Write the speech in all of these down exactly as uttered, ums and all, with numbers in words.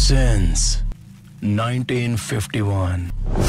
since nineteen fifty-one.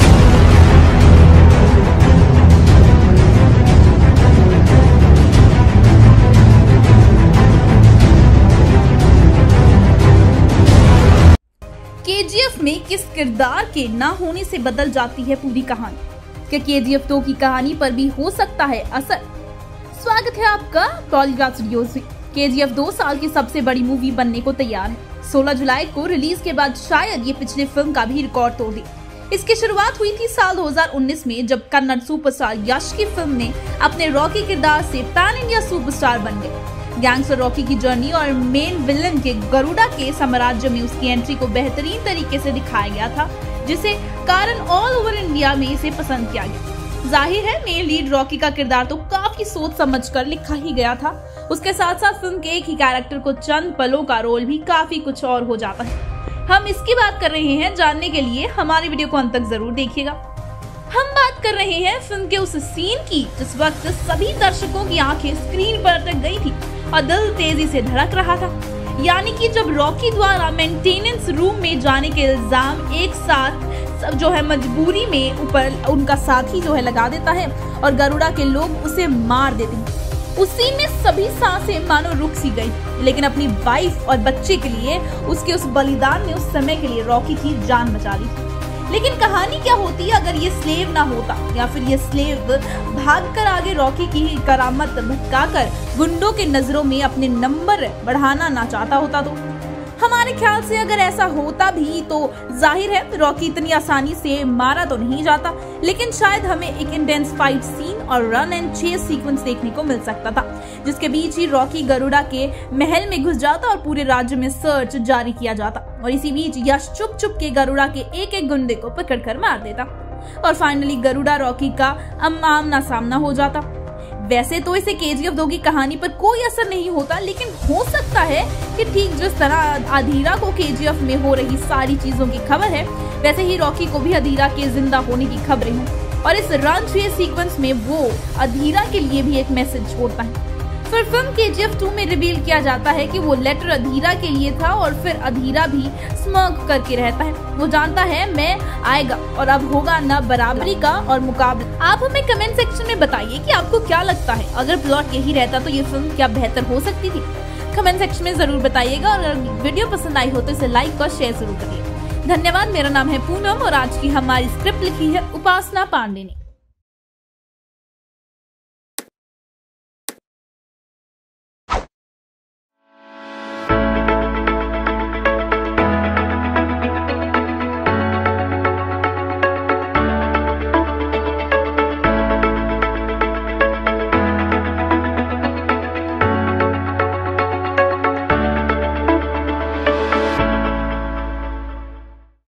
KGF में किस किरदार के ना होने से बदल जाती है पूरी कहानी? क्या केजीएफ दो की कहानी पर भी हो सकता है असर? स्वागत है आपका पॉलीग्राफ स्टूडियोज में। केजीएफ दो साल की सबसे बड़ी मूवी बनने को तैयार है। सोलह जुलाई को रिलीज के बाद शायद ये पिछले फिल्म का भी रिकॉर्ड तोड़ दी। इसकी शुरुआत हुई थी साल दो हज़ार उन्नीस में, जब कन्नड़ सुपरस्टार यश की फिल्म ने अपने रॉकी किरदार से पैन इंडिया सुपरस्टार बन गए। गैंगस्टर रॉकी की जर्नी और मेन विलन के गरुड़ा के साम्राज्य में उसकी एंट्री को बेहतरीन तरीके से दिखाया गया था, जिसे कारण ऑल ओवर इंडिया में इसे पसंद किया गया। जाहिर है मेन लीड रॉकी का किरदार तो काफी सोच समझकर लिखा ही गया था। उसके साथ साथ फिल्म के एक ही कैरेक्टर को चंद पलों का रोल भी काफी कुछ और हो जाता है। हम इसकी बात कर रहे हैं, जानने के लिए हमारी वीडियो को अंत तक जरूर देखिएगा। हम बात कर रहे हैं फिल्म के उस सीन की जिस वक्त सभी दर्शकों की आंखें स्क्रीन पर अटक गई थी और दिल तेजी से धड़क रहा था। यानी कि जब रॉकी द्वारा मेंटेनेंस रूम में जाने के इल्जाम एक साथ सब जो है मजबूरी में ऊपर उनका साथी जो है लगा देता है और गरुड़ा के लोग उसे मार देते हैं। उस सीन में सभी सांसें मानो रुक सी गई, लेकिन अपनी वाइफ और बच्चे के लिए उसके उस बलिदान ने उस समय के लिए रॉकी की जान बचा ली। लेकिन कहानी क्या होती अगर ये स्लेव ना होता, या फिर ये स्लेव भागकर आगे रॉकी की करामत भटकाकर गुंडों के नजरों में अपने नंबर बढ़ाना ना चाहता होता? तो हमारे ख्याल से अगर ऐसा होता भी तो जाहिर है रॉकी इतनी आसानी से मारा तो नहीं जाता, लेकिन शायद हमें एक इंटेंस फाइट सीन और रन एंड चेस सीक्वेंस देखने को मिल सकता था, जिसके बीच ही रॉकी गरुड़ा के महल में घुस जाता और पूरे राज्य में सर्च जारी किया जाता और इसी बीच यश चुप चुप के गरुड़ा के एक एक गुंडे को पकड़कर मार देता और फाइनली गरुड़ा रॉकी का आमना सामना हो जाता। वैसे तो इसे केजीएफ दो की कहानी पर कोई असर नहीं होता, लेकिन हो सकता है कि ठीक जिस तरह अधीरा को केजीएफ में हो रही सारी चीजों की खबर है, वैसे ही रॉकी को भी अधीरा के जिंदा होने की खबरें हों और इस रन चेस सीक्वेंस में वो अधीरा के लिए भी एक मैसेज छोड़ता है। फिर फिल्म केजीएफ टू में रिवील किया जाता है कि वो लेटर अधीरा के लिए था और फिर अधीरा भी स्मर्क करके रहता है। वो जानता है मैं आएगा और अब होगा न बराबरी का और मुकाबला। आप हमें कमेंट सेक्शन में बताइए कि आपको क्या लगता है, अगर प्लॉट यही रहता तो ये फिल्म क्या बेहतर हो सकती थी? कमेंट सेक्शन में जरूर बताइएगा और अगर वीडियो पसंद आई हो तो इसे लाइक और शेयर जरूर करिए। धन्यवाद। मेरा नाम है पूनम और आज की हमारी स्क्रिप्ट लिखी है उपासना पांडे ने।